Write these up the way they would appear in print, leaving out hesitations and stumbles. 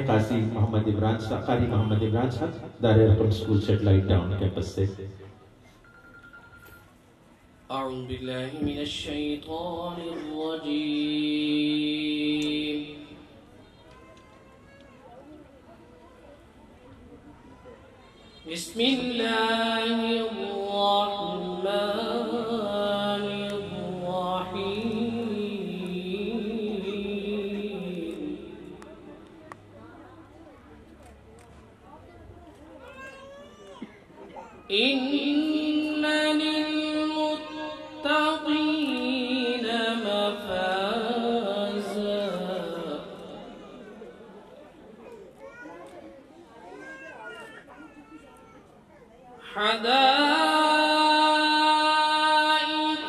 काजी मोहम्मद इमरान साहब, कारी मोहम्मद इमरान साहब Darul Hakam school satellite town campus से। अऊज़ु बिल्लाहि मिनश शैतानिर रजीम। बिस्मिल्लाहिर रहमानिर रहीम। इन्ना लिल्मुत्तक़ीन मफ़ाज़ा। हदाइक़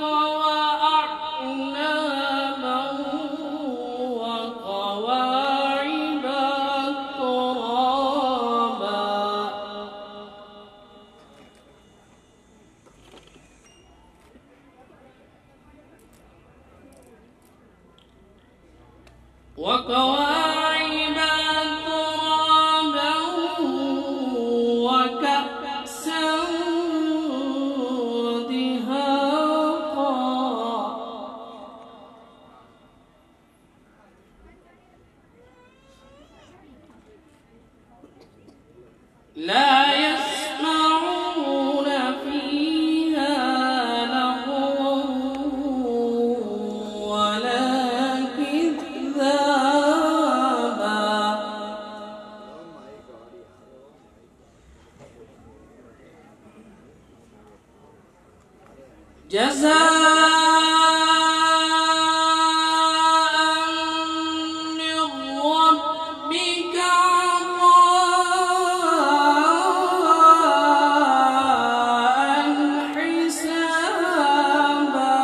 वअअनाबा वक़वाइब अत्तराबा। وكواعب أترابا وكأسا دهاقا لا يسمعون فيها لغوا ولا كذابا جزاء من ربك عطاء حسابا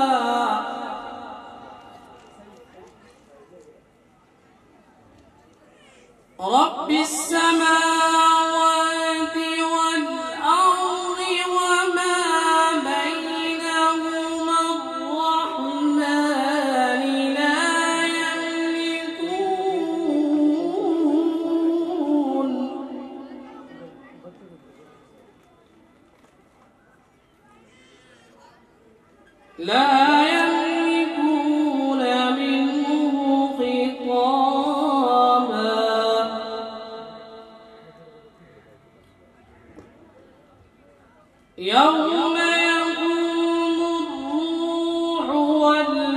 رب السماوات والأرض وما بينهما الرحمن لا يملكون منه خطابا يوم يقوم الروح